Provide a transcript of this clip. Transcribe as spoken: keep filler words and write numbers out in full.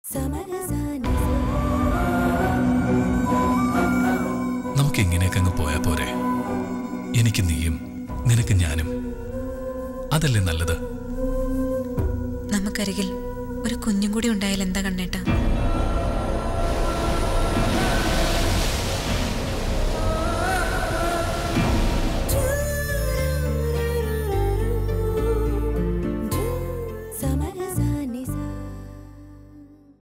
നമുക്ക് ഇങ്ങനെയൊക്കെ അങ്ങ് പോയാ പോരെ? എനിക്ക് നീയും നിനക്ക് ഞാനും, അതല്ലേ നല്ലത്? നമുക്കരികിൽ ഒരു കുഞ്ഞും കൂടി ഉണ്ടായാൽ എന്താ കണ്ണേട്ടാ?